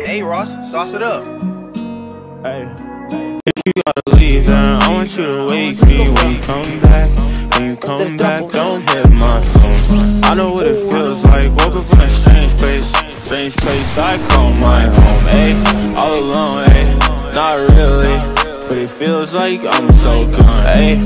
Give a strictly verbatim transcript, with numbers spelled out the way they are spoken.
Hey Ross, sauce it up. Hey, if you gotta leave, then I want you to wake me when you come back. When you come back, don't hit my phone. I know what it feels like, woke up in a strange place. Strange place I call my home, ayy. All alone, ayy, not really, but it feels like I'm so gone, ayy.